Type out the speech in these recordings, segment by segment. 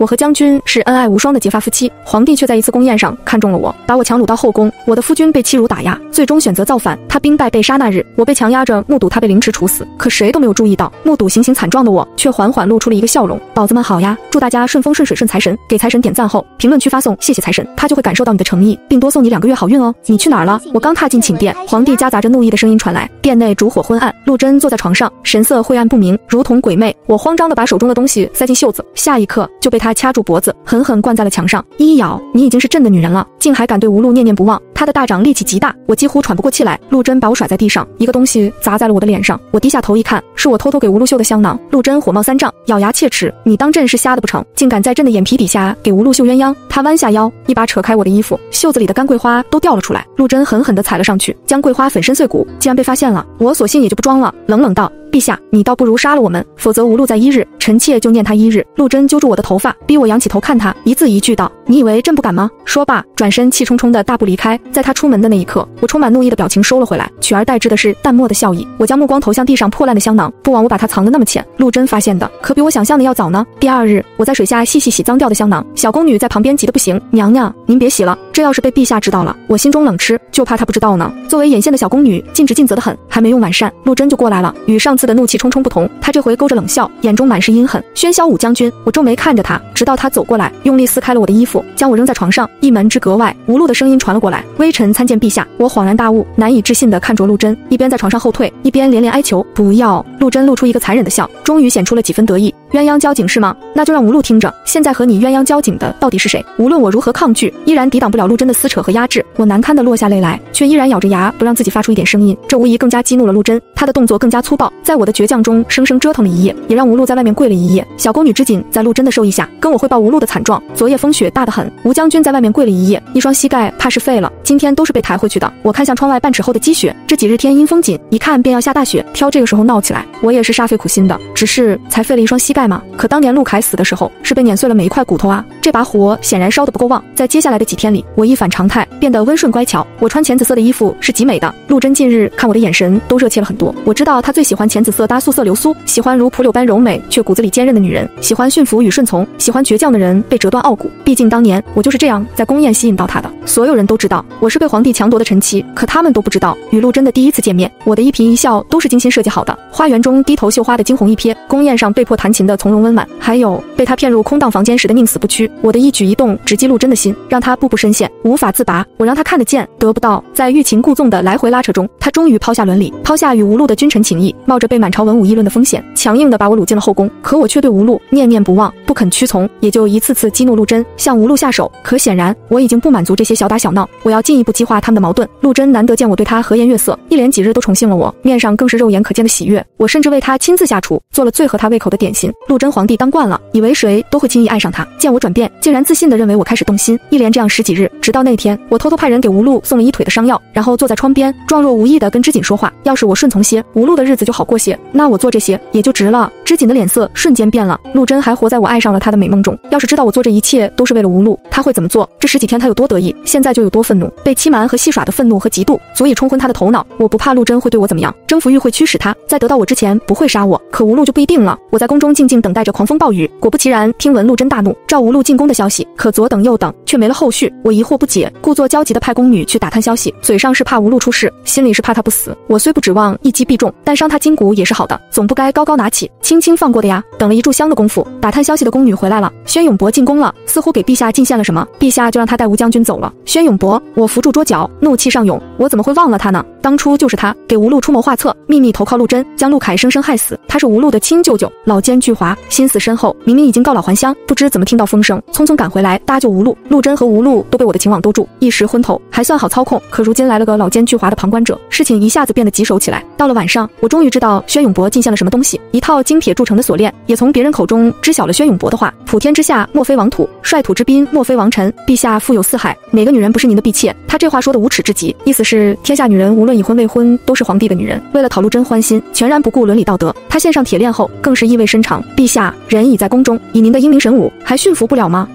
我和将军是恩爱无双的结发夫妻，皇帝却在一次宫宴上看中了我，把我强掳到后宫。我的夫君被欺辱打压，最终选择造反。他兵败被杀那日，我被强压着目睹他被凌迟处死，可谁都没有注意到，目睹行刑惨状的我，却缓缓露出了一个笑容。宝子们好呀，祝大家顺风顺水顺财神，给财神点赞后，评论区发送谢谢财神，他就会感受到你的诚意，并多送你2个月好运哦。你去哪儿了？我刚踏进寝殿，皇帝夹杂着怒意的声音传来，殿内烛火昏暗，陆贞坐在床上，神色晦暗不明，如同鬼魅。我慌张地把手中的东西塞进袖子，下一刻就被他掐住脖子，狠狠灌在了墙上。一咬，你已经是朕的女人了，竟还敢对无路念念不忘。他的大掌力气极大，我几乎喘不过气来。陆贞把我甩在地上，一个东西砸在了我的脸上。我低下头一看，是我偷偷给无路绣的香囊。陆贞火冒三丈，咬牙切齿：你当朕是瞎的不成？竟敢在朕的眼皮底下给无路绣鸳鸯！他弯下腰，一把扯开我的衣服，袖子里的干桂花都掉了出来。陆贞狠狠地踩了上去，将桂花粉身碎骨。既然被发现了，我索性也就不装了，冷冷道：陛下，你倒不如杀了我们，否则无路在1日，臣妾就念他1日。陆贞揪住我的头发，逼我仰起头看他，一字一句道：你以为朕不敢吗？说罢，转身气冲冲的大步离开。在他出门的那一刻，我充满怒意的表情收了回来，取而代之的是淡漠的笑意。我将目光投向地上破烂的香囊，不枉我把它藏得那么浅。陆贞发现的可比我想象的要早呢。第2日，我在水下细细洗脏掉的香囊，小宫女在旁边急得不行：娘娘，您别洗了，这要是被陛下知道了，我心中冷吃，就怕他不知道呢。作为眼线的小宫女，尽职尽责的很，还没用完善，陆贞就过来了，与上次的怒气冲冲不同，他这回勾着冷笑，眼中满是阴狠。喧嚣武将军，我皱眉看着他，直到他走过来，用力撕开了我的衣服，将我扔在床上。一门之隔外，无路的声音传了过来：微臣参见陛下。我恍然大悟，难以置信地看着陆贞，一边在床上后退，一边连连哀求：不要！陆贞露出一个残忍的笑，终于显出了几分得意。鸳鸯交颈是吗？那就让无路听着，现在和你鸳鸯交颈的到底是谁？无论我如何抗拒，依然抵挡不了陆贞的撕扯和压制。我难堪地落下泪来，却依然咬着牙不让自己发出一点声音，这无疑更加激怒了陆贞。他的动作更加粗暴，在我的倔强中生生折腾了一夜，也让无路在外面跪了一夜。小宫女织锦在陆贞的授意下跟我汇报无路的惨状：昨夜风雪大得很，吴将军在外面跪了一夜，一双膝盖怕是废了，今天都是被抬回去的。我看向窗外半尺厚的积雪，这几日天阴风紧，一看便要下大雪，挑这个时候闹起来，我也是煞费苦心的，只是才废了一双膝盖嘛。可当年陆凯死的时候，是被碾碎了每一块骨头啊，这把火显然烧得不够旺。在接下来的几天里，我一反常态，变得温顺乖巧。我穿浅紫色的衣服是极美的，陆贞近日看我的眼神都热切了很多。我知道他最喜欢浅紫色搭素色流苏，喜欢如蒲柳般柔美却骨子里坚韧的女人，喜欢驯服与顺从，喜欢倔强的人被折断傲骨。毕竟当年我就是这样在宫宴吸引到他的。所有人都知道我是被皇帝强夺的臣妻，可他们都不知道，与陆贞的第一次见面，我的一颦一笑都是精心设计好的。花园中低头绣花的惊鸿一瞥，宫宴上被迫弹琴的从容温婉，还有被他骗入空荡房间时的宁死不屈。我的一举一动直击陆贞的心，让他步步深陷，无法自拔。我让他看得见，得不到。在欲擒故纵的来回拉扯中，他终于抛下伦理，抛下与无路的君臣情谊，冒着被满朝文武议论的风险，强硬地把我掳进了后宫。可我却对无路念念不忘，不肯屈从，也就一次次激怒陆贞，向无路下手。可显然我已经不满足这些小打小闹，我要进一步激化他们的矛盾。陆贞难得见我对他和颜悦色，一连几日都宠幸了我，面上更是肉眼可见的喜悦。我甚至为他亲自下厨，做了最合他胃口的点心。陆贞皇帝当惯了，以为谁都会轻易爱上他，见我转变，竟然自信地认为我开始动心。一连这样10几日，直到那天，我偷偷派人给无路送了1腿的伤药，然后坐在窗边，状若无意地跟织锦说话。要是我顺从些，无路的日子就好过些，那我做这些也就值了。织锦的脸色瞬间变了，陆贞还活在我爱上了他的美梦中。要是知道我做这一切都是为了无路，他会怎么做？这10几天他有多得意，现在就有多愤怒。被欺瞒和戏耍的愤怒和嫉妒，足以冲昏他的头脑。我不怕陆贞会对我怎么样，征服欲会驱使他，在得到我之前不会杀我，可无路就不一定了。我在宫中静静等待着狂风暴雨，果不其然，听闻陆贞大怒，召无路进宫的消息。可左等右等，却没了后续。我疑惑不解，故作焦急地派宫女去打探消息，嘴上是怕无路出事，心里是怕他不死。我虽不指望一击必中，但伤他筋骨也是好的，总不该高高拿起，轻轻放过的呀。等了一炷香的功夫，打探消息的宫女回来了，宣永伯进宫了，似乎给陛下进献了什么，陛下就让他带吴将军走了。宣永伯，我扶住桌角，怒气上涌，我怎么会忘了他呢？当初就是他给无路出谋划策，秘密投靠陆贞，将陆凯生生害死。他是无路的亲舅舅，老奸巨猾，心思深厚，明明已经告老还乡，不知怎么听到风声，匆匆赶回来搭救无路。陆贞和无路都被我的情网兜住，一时昏头，还算好操控。可如今来了个老奸巨猾的旁观者，事情一下子变得棘手起来。到了晚上，我终于知道宣永伯进献了什么东西，一套精铁铸成的锁链，也从别人口中知晓了宣永伯的话：普天之下莫非王土，率土之滨莫非王臣，陛下富有四海，哪个女人不是您的婢妾？他这话说的无耻至极，意思是天下女人无论已婚未婚都是皇帝的女人。为了讨陆贞欢心，全然不顾伦理道德。他献上铁链后更是意味深长：陛下人已在宫中，以您的英明神武还驯服不了吗？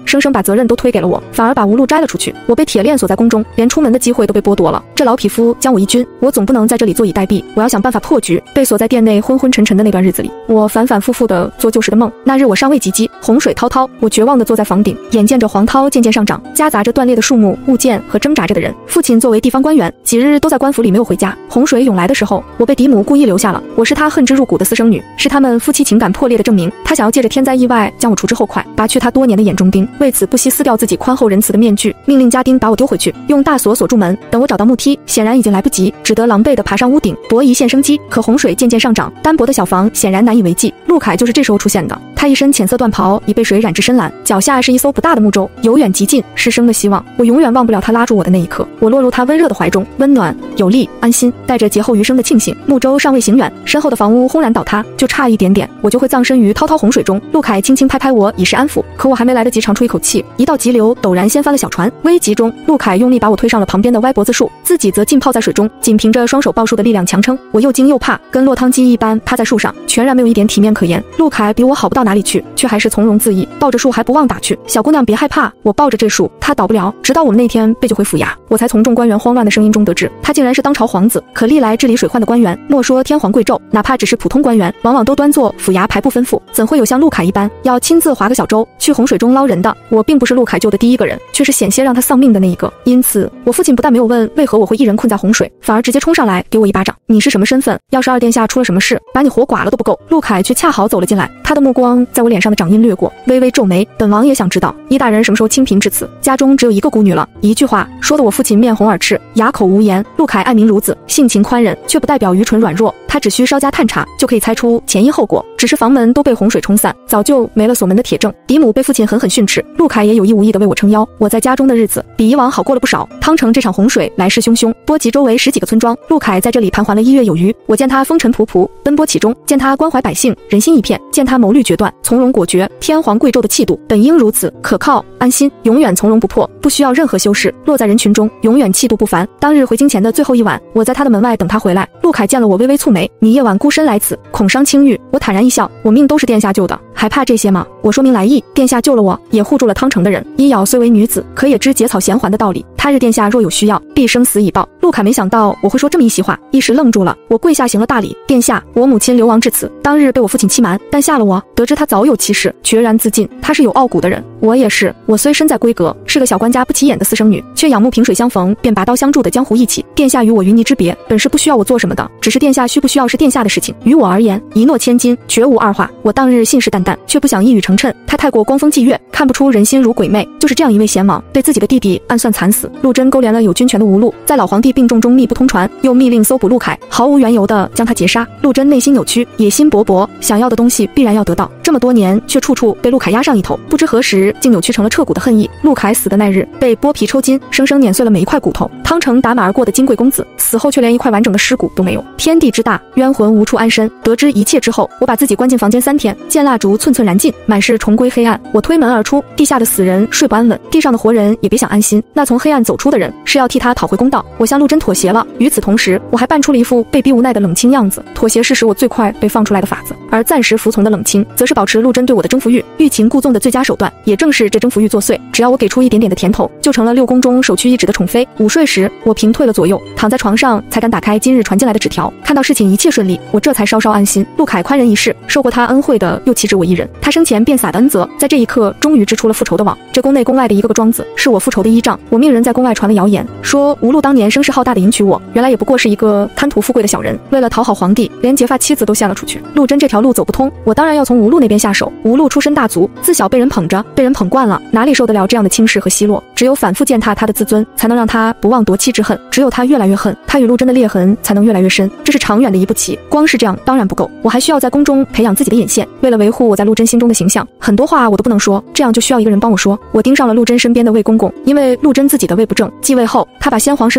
生生把责任都推给了我，反而把吴路摘了出去。我被铁链锁在宫中，连出门的机会都被剥夺了。这老匹夫将我一军，我总不能在这里坐以待毙，我要想办法破局。被锁在殿内昏昏沉沉的那段日子里，我反反复复地做旧时的梦。那日我尚未及笄，洪水滔滔，我绝望地坐在房顶，眼见着黄涛渐渐上涨，夹杂着断裂的树木、物件和挣扎着的人。父亲作为地方官员，几日都在官府里没有回家。洪水涌来的时候，我被嫡母故意留下了。我是他恨之入骨的私生女，是他们夫妻情感破裂的证明。他想要借着天灾意外将我除之后快，拔去他多年的眼中钉，为此不惜撕掉自己宽厚仁慈的面具，命令家丁把我丢回去，用大锁锁住门。等我找到木梯，显然已经来不及，只得狼狈地爬上屋顶，搏一线生机。可洪水渐渐上涨，单薄的小房显然难以为继。陆凯就是这时候出现的，他一身浅色缎袍已被水染至深蓝，脚下是一艘不大的木舟，由远及近，是生的希望。我永远忘不了他拉住我的那一刻，我落入他温热的怀中，温暖有力安心，带着劫后余生的庆幸。木舟尚未行远，身后的房屋轰然倒塌，就差一点点，我就会葬身于滔滔洪水中。陆凯轻轻拍拍我以示安抚，可我还没来得及长出一口气，一道急流陡然掀翻了小船。危急中，陆凯用力把我推上了旁边的歪脖子树，自己则浸泡在水中，仅凭着双手抱树的力量强撑。我又惊又怕，跟落汤鸡一般趴在树上，全然没有一点体面可言。陆凯比我好不到哪里去，却还是从容自意，抱着树还不忘打趣：“小姑娘别害怕，我抱着这树，它倒不了。”直到我们那天被救回府衙，我才从众官员慌乱的声音中得知，他竟然是当朝皇子。可历来治理水患的官员，莫说天皇贵胄，哪怕只是普通官员，往往都端坐府衙排部吩咐，怎会有像陆凯一般要亲自划个小舟去洪水中捞人的？我并不是陆凯救的第一个人，却是险些让他丧命的那一个。因此，我父亲不但没有问为何我会一人困在洪水，反而直接冲上来给我一巴掌：“你是什么身份？要是二殿下出了什么事，把你活剐了都不够。”陆凯却恰好走了进来，他的目光在我脸上的掌印掠过，微微皱眉：“本王也想知道，伊大人什么时候清贫至此？家中只有一个孤女了。”一句话说得我父亲面红耳赤，哑口无言。陆凯爱民如子，性情宽忍，却不代表愚蠢软弱。他只需稍加探查，就可以猜出前因后果。只是房门都被洪水冲散，早就没了锁门的铁证。嫡母被父亲狠狠训斥，陆凯也有意无意地为我撑腰。我在家中的日子比以往好过了不少。汤城这场洪水来势汹汹，波及周围10几个村庄。陆凯在这里盘桓了1月有余。我见他风尘仆仆，奔波其中；见他关怀百姓，人心一片；见他谋虑决断，从容果决。天皇贵胄的气度本应如此，可靠安心，永远从容不迫，不需要任何修饰。落在人群中，永远气度不凡。当日回京前的最后一晚，我在他的门外等他回来。陆凯见了我，微微蹙眉：“你夜晚孤身来此，恐伤清誉。”我坦然一笑：“我命都是殿下救的，还怕这些吗？”我说明来意：殿下救了我，也护住了汤城的人。伊瑶虽为女子，可也知结草衔环的道理。他日殿下若有需要，必生死以报。陆凯没想到我会说这么一席话，一时愣住了。我跪下行了大礼：“殿下，我母亲流亡至此，当日被我父亲欺瞒，但下了我，得知他早有妻室，决然自尽。他是有傲骨的人，我也是。我虽身在闺阁，是个小官家不起眼的私生女，却仰慕萍水相逢便拔刀相助的江湖义气。殿下与我云泥之别，本是不需要我做什么的，只是殿下需不需要是殿下的事情。于我而言，一诺千金，绝无二话。我当日信誓旦旦，却不想一语成谶。他太过光风霁月，看不出人心如鬼魅。就是这样一位贤王，对自己的弟弟暗算惨死。陆贞勾连了有军权的吴禄，在老皇帝病重中密不通传，又密令搜捕陆凯，毫无缘由的将他劫杀。陆贞内心扭曲，野心勃勃，想要的东西必然要得到。这么多年，却处处被陆凯压上一头，不知何时竟扭曲成了彻骨的恨意。陆凯死的那日，被剥皮抽筋，生生碾碎了每一块骨头。汤城打马而过的金贵公子，死后却连一块完整的尸骨都没有。天地之大，冤魂无处安身。得知一切之后，我把自己关进房间3天，见蜡烛寸寸燃尽，满是重归黑暗。我推门而出，地下的死人睡不安稳，地上的活人也别想安心。那从黑暗走出的人，是要替他讨回公道。我向陆贞妥协了，与此同时，我还扮出了一副被逼无奈的冷清样子。妥协是使我最快被放出来的法子，而暂时服从的冷清，则是保持陆贞对我的征服欲、欲擒故纵的最佳手段。也正是这征服欲作祟，只要我给出一点点的甜头，就成了6宫中首屈一指的宠妃。午睡时，我平退了左右，躺在床上，才敢打开今日传进来的纸条。看到事情一切顺利，我这才稍稍安心。陆凯宽仁一世，受过他恩惠的又岂止我一人？他生前便撒的恩泽，在这一刻终于织出了复仇的网。这宫内宫外的一个个庄子，是我复仇的依仗。我命人在宫外传了谣言，说吴禄当年声势浩大的迎娶我，原来也不过是一个贪图富贵的小人，为了讨好皇帝，连结发妻子都献了出去。陆贞这条路走不通，我当然要从吴禄那边下手。吴禄出身大族，自小被人捧着，被人捧惯了，哪里受得了这样的轻视和奚落？只有反复践踏他的自尊，才能让他不忘夺妻之恨。只有他越来越恨，他与陆贞的裂痕才能越来越深。这是长远的一步棋，光是这样当然不够，我还需要在宫中培养自己的引线。为了维护我在陆贞心中的形象，很多话我都不能说，这样就需要一个人帮我说。我盯上了陆贞身边的魏公公，因为陆贞自己的胃不正，继位后他把先皇身边的人都杀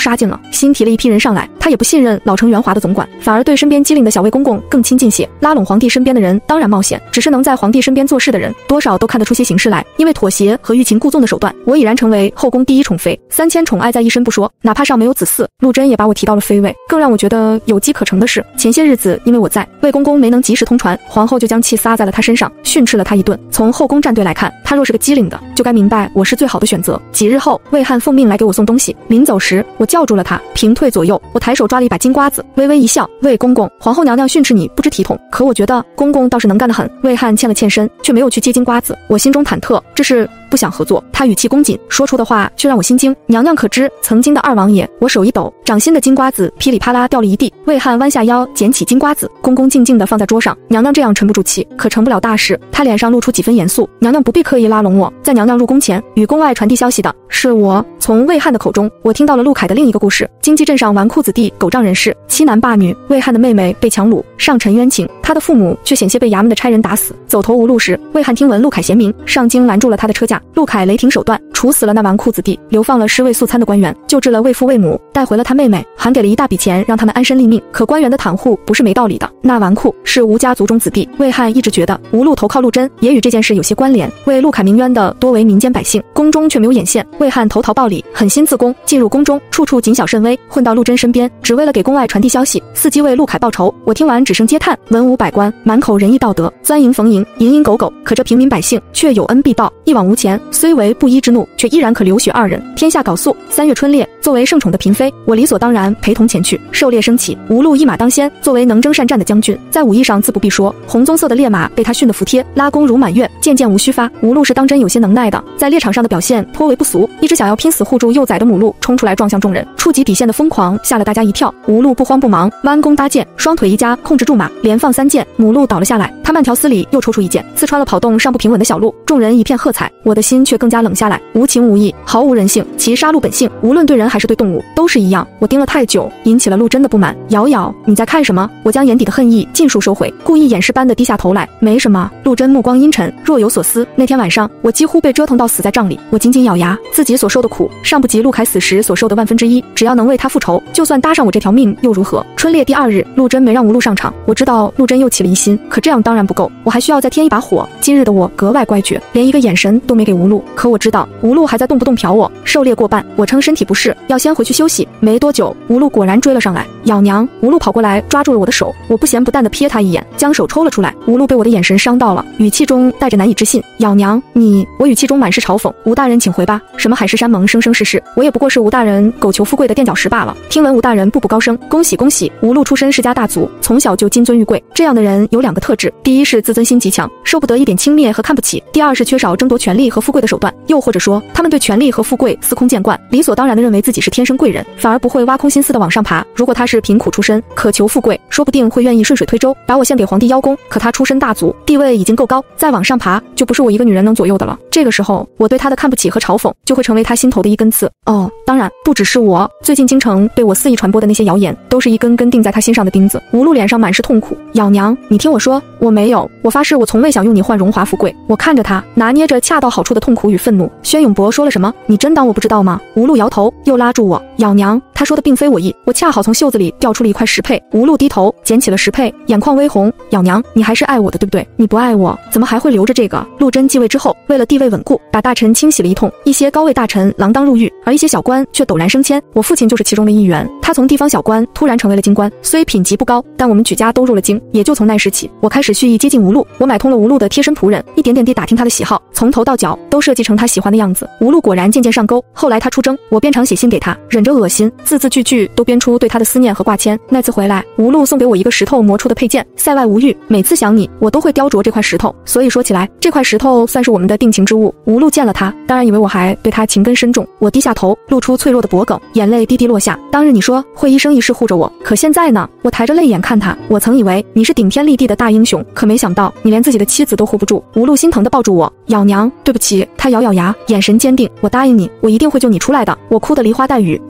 杀进了，新提了一批人上来，他也不信任老成圆滑的总管，反而对身边机灵的小魏公公更亲近些。拉拢皇帝身边的人当然冒险，只是能在皇帝身边做事的人，多少都看得出些形势来。因为妥协和欲擒故纵的手段，我已然成为后宫第一宠妃，3000宠爱在一身不说，哪怕上没有子嗣，陆贞也把我提到了妃位。更让我觉得有机可乘的是，前些日子因为我在，魏公公没能及时通传，皇后就将气撒在了他身上，训斥了他一顿。从后宫战队来看，他若是个机灵的，就该明白我是最好的选择。几日后，魏汉奉命来给我送东西，临走时我叫住了他，平退左右。我抬手抓了一把金瓜子，微微一笑：“魏公公，皇后娘娘训斥你不知体统，可我觉得公公倒是能干得很。”魏汉欠了欠身，却没有去接金瓜子。我心中忐忑，这是不想合作。他语气恭谨，说出的话却让我心惊。娘娘可知曾经的二王爷？我手一抖，掌心的金瓜子噼里啪啦掉了一地。魏汉弯下腰捡起金瓜子，恭恭敬敬地放在桌上。娘娘这样沉不住气，可成不了大事。他脸上露出几分严肃。娘娘不必刻意拉拢我，在娘娘入宫前与宫外传递消息的是我。从魏汉的口中，我听到了陆凯的另一个故事：京畿镇上纨绔子弟狗仗人势，欺男霸女。魏汉的妹妹被强掳，上陈冤情，他的父母却险些被衙门的差人打死。走投无路时，魏汉听闻陆凯贤明，上京拦住了他的车驾。陆凯雷霆手段，处死了那纨绔子弟，流放了尸位素餐的官员，救治了魏父魏母，带回了他妹妹，还给了一大笔钱让他们安身立命。可官员的袒护不是没道理的，那纨绔是吴家族中子弟。魏汉一直觉得吴陆投靠陆贞也与这件事有些关联，为陆凯鸣冤的多为民间百姓，宫中却没有眼线。魏汉投桃报李，狠心自宫，进入宫中，处处谨小慎微，混到陆贞身边，只为了给宫外传递消息，伺机为陆凯报仇。我听完只剩嗟叹，文武百官满口仁义道德，钻营逢迎，蝇营狗苟，可这平民百姓却有恩必报，一往无前，虽为不依之怒，却依然可流血二人。天下缟素，3月春猎，作为盛宠的嫔妃，我理所当然陪同前去。狩猎升起，吴陆一马当先，作为能征善战的将军，在武艺上自不必说，红棕色的烈马被他驯得服帖，拉弓如满月，箭箭无虚发。吴陆是当真有些能耐的，在猎场上的表现颇为不俗，一只想要拼死护住幼崽的母鹿冲出来撞向众人，触及底线的疯狂吓了大家一跳。吴陆不慌不忙，弯弓搭箭，双腿一夹控制住马，连放3箭，母鹿倒了下来。他慢条斯理又抽出一箭，刺穿了跑动尚不平稳的小鹿，众人一片喝彩。我的心却更加冷下来，无情无义，毫无人性。其杀戮本性，无论对人还是对动物，都是一样。我盯了太久，引起了陆贞的不满。瑶瑶，你在看什么？我将眼底的恨意尽数收回，故意掩饰般的低下头来。没什么。陆贞目光阴沉，若有所思。那天晚上，我几乎被折腾到死在帐里，我紧紧咬牙，自己所受的苦，尚不及陆凯死时所受的1/1000。只要能为他复仇，就算搭上我这条命又如何？春猎第2日，陆贞没让吴陆上场。我知道陆贞又起了疑心，可这样当然不够，我还需要再添一把火。今日的我格外乖觉，连一个眼神都没给吴陆。可我知道吴陆还在动不动瞟我。狩猎过半，我称身体不适，要先回去休息。没多久，吴陆果然追了上来。咬娘！吴陆跑过来抓住了我的手，我不咸不淡地瞥他一眼，将手抽了出来。吴陆被我的眼神伤到了，语气中带着难以置信。咬娘，你……我语气中满是嘲讽。吴大人请回吧，什么海誓山盟，生生世世，我也不过是吴大人苟求富贵的垫脚石罢了。听闻吴大人步步高升，恭喜恭喜！吴陆出身世家大族，从小就金尊玉贵，这样的人有2个特质：第一是自尊心极强，受不得一点轻蔑和看不起；第二是缺少争夺权力和富贵的手段，又或者说他们对权力和富贵司空见惯，理所当然地认为自己是天生贵人，反而不会挖空心思地往上爬。如果他是贫苦出身，渴求富贵，说不定会愿意顺水推舟，把我献给皇帝邀功。可他出身大族，地位已经够高，再往上爬就不是我一个女人能左右的了。这个时候，我对他的看不起和嘲讽就会成为他心头的一根刺。哦，当然不只是我，最近京城被我肆意传播的那些谣言，都是一根根钉在他心上的钉子。吴陆脸上满是痛苦。咬娘，你听我说，我没有，我发誓我从未想用你换荣华富贵。我看着他，拿捏着恰到好处的痛苦与愤怒。宣永博说了什么？你真当我不知道吗？吴陆摇头，又拉住我。咬娘，他说的并非我意，我恰好从袖子里掉出了一块石佩。吴陆低头捡起了石佩，眼眶微红。咬娘，你还是爱我的，对不对？你不爱我，怎么还会留着这个？陆贞继位之后，为了地位稳固，把大臣清洗了一通，一些高位大臣锒铛入狱，而一些小官却陡然升迁。我父亲就是其中的一员，他从地方小官突然成为了京官，虽品级不高，但我们举家都入了京。也就从那时起，我开始蓄意接近吴陆，我买通了吴陆的贴身仆人，一点点地打听他的喜好，从头到脚都设计成他喜欢的样子。吴陆果然渐渐上钩，后来他出征，我便常写信给他，忍着恶心，字字句句都编出对他的思念和挂牵。那次回来，吴陆送给我一个石头磨出的佩剑，塞外无玉，每次想你，我都会雕琢这块石头，所以说起来，这块石头算是我们的定情之物。吴陆见了他，当然以为我还对他情根深重。我低下头，露出脆弱的脖颈，眼泪滴滴落下。当日你说会一生一世护着我，可现在呢？我抬着泪眼看他，我曾以为你是顶天立地的大英雄，可没想到你连自己的妻子都护不住。吴陆心疼地抱住我，咬娘，对不起。他咬咬牙，眼神坚定，我答应你，我一定会救你出来的。我哭得梨花带雨，惹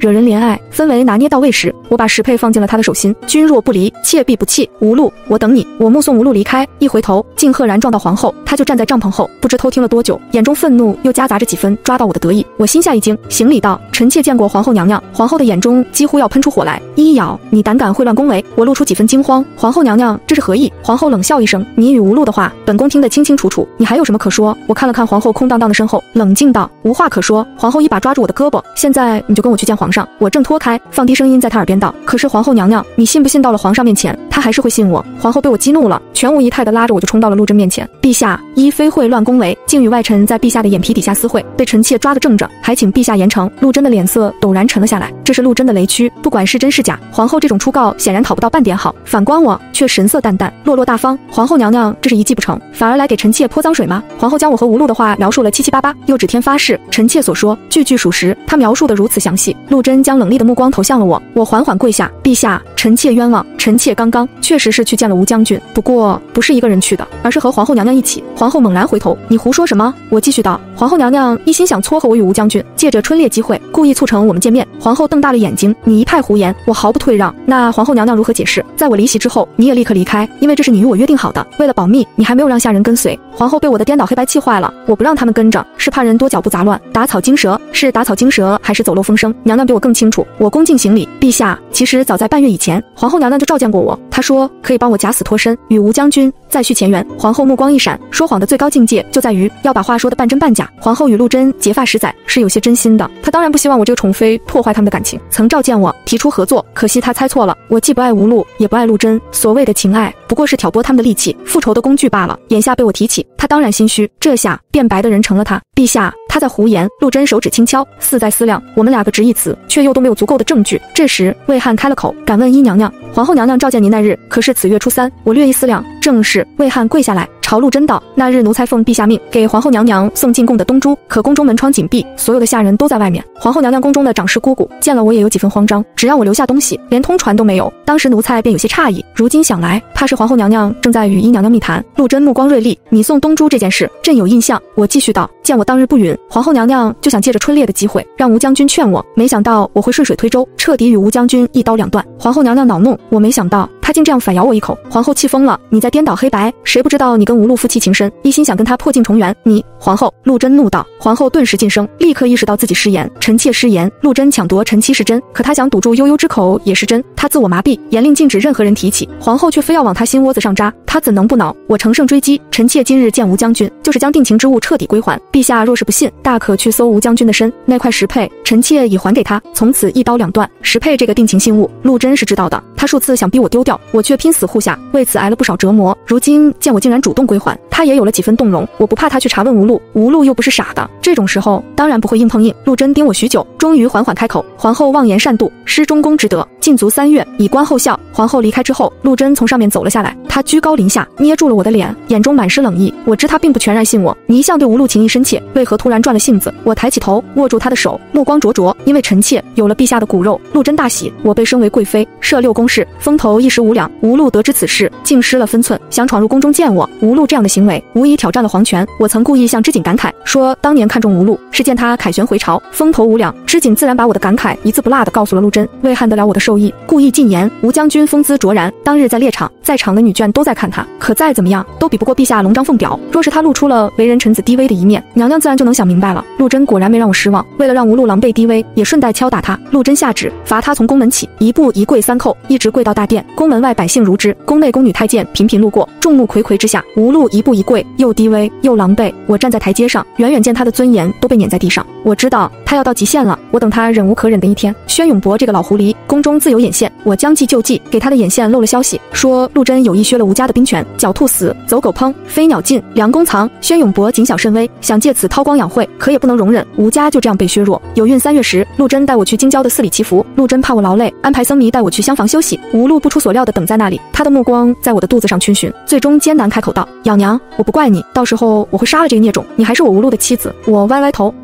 惹人怜爱，氛围拿捏到位时，我把石佩放进了他的手心。君若不离，妾必不弃。无路，我等你。我目送无路离开，一回头，竟赫然撞到皇后。她就站在帐篷后，不知偷听了多久，眼中愤怒又夹杂着几分抓到我的得意。我心下一惊，行礼道：臣妾见过皇后娘娘。皇后的眼中几乎要喷出火来，一咬：你胆敢秽乱宫闱！我露出几分惊慌。皇后娘娘，这是何意？皇后冷笑一声：你与无路的话，本宫听得清清楚楚。你还有什么可说？我看了看皇后空荡荡的身后，冷静道：无话可说。皇后一把抓住我的胳膊，现在你就跟我去见皇上。我正脱开，放低声音在她耳边道：可是皇后娘娘，你信不信到了皇上面前，他还是会信我？皇后被我激怒了，全无仪态地拉着我就冲到了陆贞面前。陛下，依非秽乱宫闱，竟与外臣在陛下的眼皮底下私会，被臣妾抓个正着，还请陛下严惩。陆贞的脸色陡然沉了下来，这是陆贞的雷区，不管是真是假，皇后这种出告显然讨不到半点好。反观我却神色淡淡，落落大方。皇后娘娘，这是一计不成，反而来给臣妾泼脏水吗？皇后将我和无路的话描述了七七八八，又指天发誓，臣妾所说句句属实。她描述的如此详细，陆贞将冷厉的目光投向了我，我缓缓跪下，陛下，臣妾冤枉，臣妾刚刚确实是去见了吴将军，不过不是一个人去的，而是和皇后娘娘一起。皇后猛然回头，你胡说什么？我继续道，皇后娘娘一心想撮合我与吴将军，借着春猎机会，故意促成我们见面。皇后瞪大了眼睛，你一派胡言，我毫不退让。那皇后娘娘如何解释？在我离席之后，你也立刻离开，因为这是你与我约定好的。为了保密，你还没有让下人跟随。皇后被我的颠倒黑白气坏了，我不让他们跟着，是怕人多脚步杂乱，打草惊蛇。是打草惊蛇，还是走漏风声？娘娘比我更清楚。我恭敬行礼，陛下，其实早在半月以前，皇后娘娘就召见过我，她说可以帮我假死脱身，与吴将军再续前缘。皇后目光一闪，说谎的最高境界就在于要把话说得半真半假。皇后与陆贞结发10载，是有些真心的。她当然不希望我这个宠妃破坏他们的感情，曾召见我，提出合作，可惜她猜错了。我既不爱吴路，也不爱陆贞，所谓的情爱不过是挑拨他们的利器，复仇的工具罢了。眼下被我提起，她当然心虚，这下变白的人成了她。陛下，她在胡言。陆贞手指轻敲，似在思量，我们俩各执一词，却又都没有足够的证据。这时魏汉开了口，敢问姨娘娘，皇后娘娘召见您那日，可是此月初3？我略一思量，正是。魏汉跪下来，朝陆贞道：那日奴才奉陛下命，给皇后娘娘送进贡的东珠，可宫中门窗紧闭，所有的下人都在外面。皇后娘娘宫中的长侍姑姑见了我也有几分慌张，只让我留下东西，连通传都没有。当时奴才便有些诧异，如今想来，怕是皇后娘娘正在与姨娘娘密谈。陆贞目光锐利，你送东珠这件事，朕有印象。我继续道：见我当日不允，皇后娘娘就想借着春猎的机会，让吴将军劝我，没想到我会顺水推舟，彻底与吴将军一刀两断。皇后娘娘恼怒，我没想到她竟这样反咬我一口。皇后气疯了，你在颠倒黑白，谁不知道你跟吴路夫妻情深，一心想跟他破镜重圆。你皇后！陆贞怒道。皇后顿时噤声，立刻意识到自己失言，臣妾失言。陆贞抢夺臣妻是真，可他想堵住悠悠之口也是真。他自我麻痹，严令禁止任何人提起，皇后却非要往他心窝子上扎，他怎能不恼？我乘胜追击，臣妾今日见吴将军，就是将定情之物彻底归还。陛下若是不信，大可去搜吴将军的身，那块石佩，臣妾已还给他，从此一刀两断。石佩这个定情信物，陆贞是知道的，他数次想逼我丢掉，我却拼死护下，为此挨了不少折磨。如今见我竟然主动归还，他也有了几分动容。我不怕他去查问吴路，吴路又不是傻的，这种时候当然不会硬碰硬。陆贞盯我许久，终于缓缓开口：皇后妄言善妒，失中宫之德，禁足3月，以观后效。皇后离开之后，陆贞从上面走了下来，她居高临下，捏住了我的脸，眼中满是冷意。我知她并不全然信我，你一向对吴路情意深切，为何突然转了性子？我抬起头，握住她的手，目光灼灼，因为臣妾有了陛下的骨肉。陆贞大喜，我被升为贵妃，设6宫事，风头1时5两。吴路得知此事，竟失了分寸，想闯入宫中见我。吴路这样的行为，无疑挑战了皇权。我曾故意向织锦感慨，说当年看中吴路，是见他凯旋回朝，风头无两。织锦自然把我的感慨一字不落地告诉了陆贞。为撼得了我的授意，故意进言吴将军风姿卓然，当日在猎场，在场的女眷都在看他，可再怎么样都比不过陛下龙章凤表。若是他露出了为人臣子低微的一面，娘娘自然就能想明白了。陆贞果然没让我失望，为了让吴路狼狈低微，也顺带敲打他。陆贞下旨罚他从宫门起，一步一跪3叩，一直跪到大殿。宫门外百姓如织，宫内宫女太监频频路过，众目睽睽之下，吴路一步一跪，又低微又狼狈。我站在台阶上，远远见他的尊严都被碾在地上。我知道他要到极限了，我等他忍无可忍的一天。宣永博这个老狐狸，宫中自有眼线，我将计就计，给他的眼线漏了消息，说陆贞有意削了吴家的兵权，狡兔死，走狗烹，飞鸟尽，良弓藏。宣永博谨小慎微，想借此韬光养晦，可也不能容忍吴家就这样被削弱。有运3月时，陆贞带我去京郊的寺里祈福，陆贞怕我劳累，安排僧尼带我去厢房休息。吴路不出所料的等在那里，他的目光在我的肚子上逡巡，最终艰难开口道：咬娘，我不怪你，到时候我会杀了这个孽种，你还是我吴路的妻子。我歪歪头，故作天真。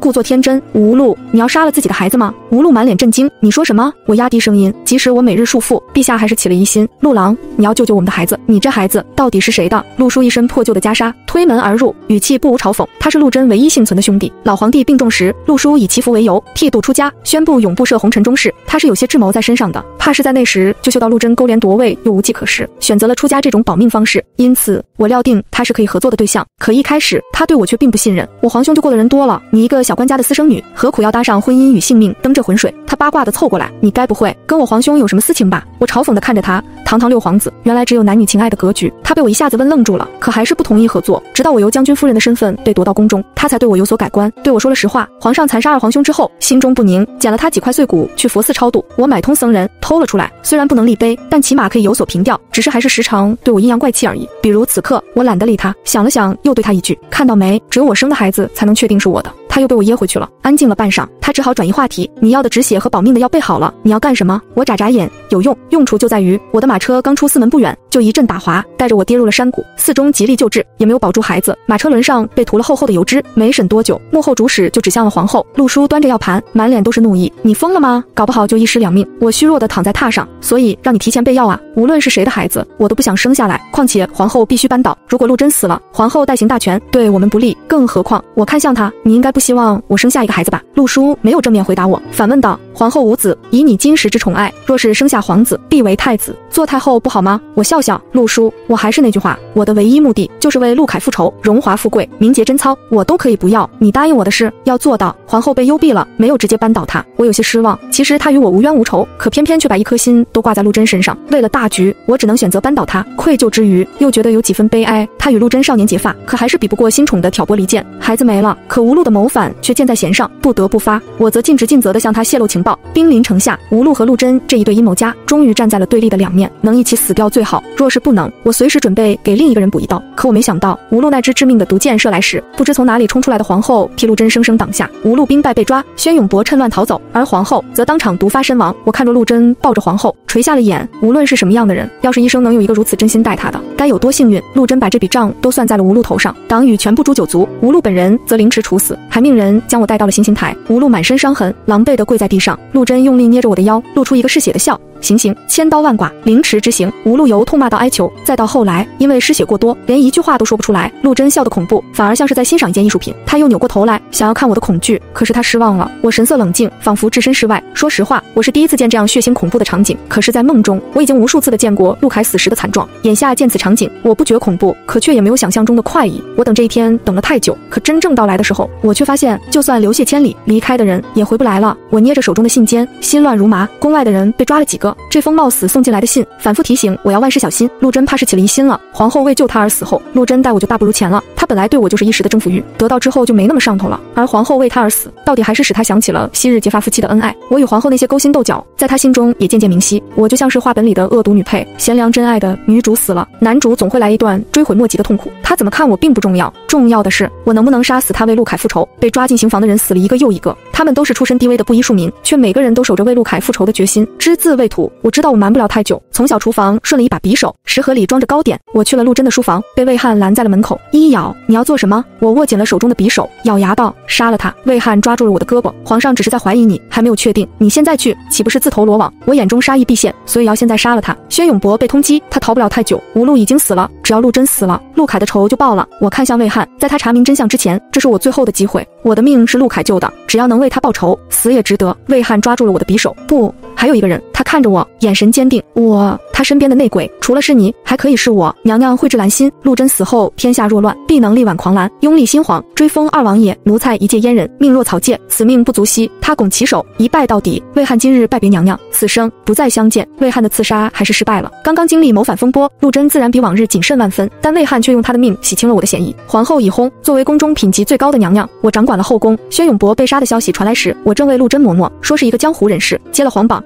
真，吴禄，你要杀了自己的孩子吗？吴禄满脸震惊，你说什么？我压低声音，即使我每日束缚，陛下还是起了疑心。陆郎，你要救救我们的孩子，你这孩子到底是谁的？陆叔一身破旧的袈裟，推门而入，语气不无嘲讽。他是陆贞唯一幸存的兄弟。老皇帝病重时，陆叔以祈福为由，剃度出家，宣布永不涉红尘中事。他是有些智谋在身上的，怕是在那时就嗅到陆贞勾连夺位又无计可施，选择了出家这种保命方式。因此，我料定他是可以合作的对象。可一开始，他对我却并不信任。我皇兄就过了人多了，你一个小官家的私生女，何苦要搭上婚姻与性命，蹬这浑水？他八卦的凑过来，你该不会跟我皇兄有什么私情吧？我嘲讽的看着他，堂堂六皇子，原来只有男女情爱的格局。他被我一下子问愣住了，可还是不同意合作。直到我由将军夫人的身份被夺到宫中，他才对我有所改观，对我说了实话。皇上残杀二皇兄之后，心中不宁，捡了他几块碎骨去佛寺超度，我买通僧人偷了出来，虽然不能立碑，但起码可以有所凭吊，只是还是时常对我阴阳怪气而已。比如此刻，我懒得理他，想了想，又对他一句：看到没，只有我生的孩子才能确定是我的。他又被我噎回去了，安静了半晌，他只好转移话题，你要的止血和保命的药备好了，你要干什么？我眨眨眼，有用，用处就在于我的马车刚出司门不远，就一阵打滑，带着我跌入了山谷，寺中极力救治，也没有保住孩子，马车轮上被涂了厚厚的油脂。没审多久，幕后主使就指向了皇后。陆叔端着药盘，满脸都是怒意，你疯了吗？搞不好就一尸两命。我虚弱的躺在榻上，所以让你提前备药啊，无论是谁的孩子，我都不想生下来，况且皇后必须扳倒，如果陆贞死了，皇后代行大权，对我们不利，更何况我看向他，你应该不希望我生下一个孩子吧？陆叔没有正面回答我，反问道，皇后无子，以你今时之宠爱，若是生下皇子，必为太子，做太后不好吗？我笑笑，陆叔，我还是那句话，我的唯一目的就是为陆凯复仇，荣华富贵，名节贞操，我都可以不要，你答应我的事要做到。皇后被幽闭了，没有直接扳倒他，我有些失望。其实他与我无冤无仇，可偏偏却把一颗心都挂在陆贞身上。为了大局，我只能选择扳倒他。愧疚之余，又觉得有几分悲哀。他与陆贞少年结发，可还是比不过新宠的挑拨离间。孩子没了，可吴禄的谋反却箭在弦上，不得不发。我则尽职尽责地向他泄露情报。兵临城下，吴禄和陆贞这一对阴谋家终于站在了对立的两面，能一起死掉最好，若是不能，我随时准备给另一个人补一刀。可我没想到，吴禄那支致命的毒箭射来时，不知从哪里冲出来的皇后替陆贞生生挡下。吴禄兵败被抓，宣永博趁乱逃走，而皇后则当场毒发身亡。我看着陆贞抱着皇后，垂下了眼。无论是什么样的人，要是一生能有一个如此真心待他的，该有多幸运。陆贞把这笔账都算在了吴禄头上，党羽全部诛九族，吴禄本人则凌迟处死，还命人将我带到了行刑台。吴禄满身伤痕，狼狈地跪在地上，陆贞用力捏着我的腰，露出一个嗜血的笑。行刑，千刀万剐，凌迟之刑。吴禄由痛骂到哀求，再到后来因为失血过多，连一句话都说不出来。陆贞笑得恐怖，反而像是在欣赏一件艺术品。他又扭过头来，想要看我的恐惧，可是他失望了。我神色冷静，仿佛置身事外。说实话，我是第一次见这样血腥恐怖的场景。可是，在梦中，我已经无数次的见过陆凯死时的惨状。眼下见此场景，我不觉恐怖，可却也没有想象中的快意。我等这一天等了太久，可真正到来的时候，我却发现，就算流血千里，离开的人也回不来了。我捏着手中的信笺，心乱如麻。宫外的人被抓了几个？这封冒死送进来的信，反复提醒我要万事小心。陆贞怕是起了疑心了。皇后为救他而死后，陆贞待我就大不如前了。他本来对我就是一时的征服欲，得到之后就没那么上头了。而皇后为他而死，到底还是使他想起了昔日结发夫妻的恩爱。我与皇后那些勾心斗角，在他心中也渐渐明晰。我就像是画本里的恶毒女配，贤良真爱的女主死了，男主总会来一段追悔莫及的痛苦。他怎么看我并不重要，重要的是我能不能杀死他为陆凯复仇。被抓进刑房的人死了一个又一个，他们都是出身低微的布衣庶民，却每个人都守着为陆凯复仇的决心，只字未吐。我知道我瞒不了太久，从小厨房顺了一把匕首，食盒里装着糕点。我去了陆贞的书房，被魏汉拦在了门口。一咬，你要做什么？我握紧了手中的匕首，咬牙道：杀了他。魏汉抓住了我的胳膊，皇上只是在怀疑你，还没有确定。你现在去，岂不是自投罗网？我眼中杀意毕现，所以要现在杀了他。宣永博被通缉，他逃不了太久。吴禄已经死了，只要陆贞死了，陆凯的仇就报了。我看向魏汉，在他查明真相之前，这是我最后的机会。我的命是陆凯救的，只要能为他报仇，死也值得。魏汉抓住了我的匕首，不，还有一个人。他看着我，眼神坚定。他身边的内鬼，除了是你，还可以是我。娘娘蕙质兰心，陆贞死后，天下若乱，必能力挽狂澜。拥立新皇，追封二王爷，奴才一介阉人，命若草芥，此命不足惜。他拱起手，一拜到底。魏汉今日拜别娘娘，此生不再相见。魏汉的刺杀还是失败了。刚刚经历谋反风波，陆贞自然比往日谨慎万分，但魏汉却用他的命洗清了我的嫌疑。皇后已薨，作为宫中品级最高的娘娘，我掌管了后宫。宣永博被杀的消息传来时，我正为陆贞磨墨，说是一个江湖人士，接了皇榜，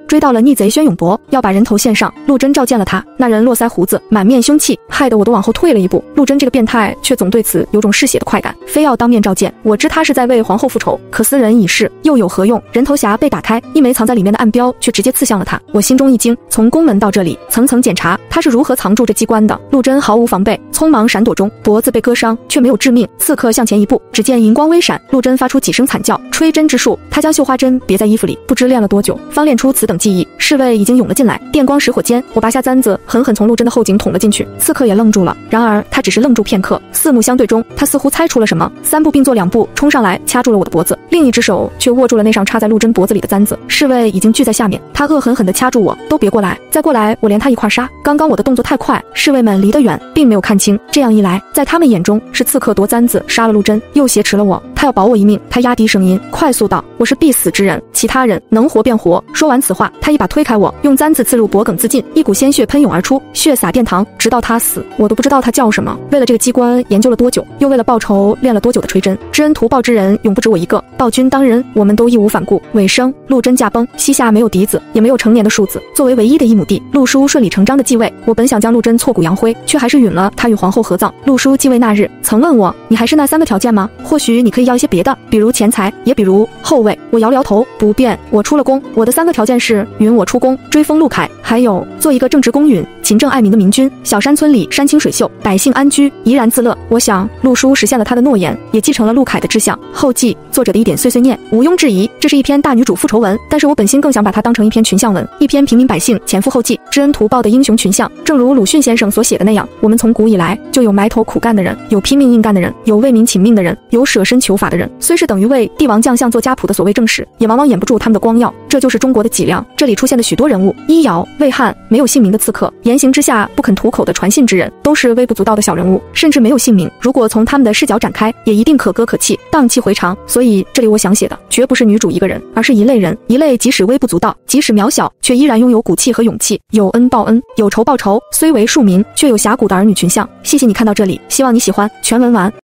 追到了逆贼宣永博，要把人头献上。陆贞召见了他，那人络腮胡子，满面凶气，害得我都往后退了一步。陆贞这个变态却总对此有种嗜血的快感，非要当面召见。我知他是在为皇后复仇，可私人已逝，又有何用？人头匣被打开，一枚藏在里面的暗标却直接刺向了他。我心中一惊，从宫门到这里，层层检查，他是如何藏住这机关的？陆贞毫无防备，匆忙闪躲中，脖子被割伤，却没有致命。刺客向前一步，只见银光微闪，陆贞发出几声惨叫。吹针之术，他将绣花针别在衣服里，不知练了多久，方练出此等技艺。侍卫已经涌了进来，电光石火间，我拔下簪子，狠狠从陆贞的后颈捅了进去。刺客也愣住了，然而他只是愣住片刻，四目相对中，他似乎猜出了什么，三步并作两步冲上来，掐住了我的脖子，另一只手却握住了那上插在陆贞脖子里的簪子。侍卫已经聚在下面，他恶狠狠地掐住我，都别过来，再过来，我连他一块杀。刚刚我的动作太快，侍卫们离得远，并没有看清。这样一来，在他们眼中是刺客夺簪子杀了陆贞，又挟持了我，他要保我一命。他压低声音，快速道：“我是必死之人，其他人能活便活。”说完此话，他一把推开我，用簪子刺入脖颈自尽，一股鲜血喷涌而出，血洒殿堂，直到他死，我都不知道他叫什么。为了这个机关研究了多久，又为了报仇练了多久的吹针，知恩图报之人永不止我一个。暴君当仁，我们都义无反顾。尾声，陆贞驾崩，膝下没有嫡子，也没有成年的庶子。作为唯一的一母弟，陆叔顺理成章的继位。我本想将陆贞挫骨扬灰，却还是允了他与皇后合葬。陆叔继位那日，曾问我：“你还是那3个条件吗？或许你可以要一些别的，比如钱财，也比如后位。”我摇了摇头，不变。我出了宫，我的3个条件是：允我出宫，追封陆凯，还有做一个正直公允、勤政爱民的明君。小山村里山清水秀，百姓安居，怡然自乐。我想陆叔实现了他的诺言，也继承了陆凯的志向。后记作者的一点碎碎念，毋庸置疑，这是一篇大女主复仇文，但是我本心更想把它当成一篇群像文，一篇平民百姓前赴后继、知恩图报的英雄群像。正如鲁迅先生所写的那样，我们从古以来就有埋头苦干的人，有拼命硬干的人，有为民请命的人，有舍身求法的人。虽是等于为帝王将相做家谱的所谓正史，也往往掩不住他们的光耀。这就是中国的脊梁。这里出现的许多人物，伊尧、魏汉，没有姓名的刺客，言行之下不肯吐口的传信之人，都是微不足道的小人物，甚至没有姓名。如果从他们的视角展开，也一定可歌可泣，荡气回肠。所以这里我想写的绝不是女主一个人，而是一类人，一类即使微不足道，即使渺小，却依然拥有骨气和勇气，有恩报恩，有仇报仇，虽为庶民，却有侠骨的儿女群像。谢谢你看到这里，希望你喜欢。全文完。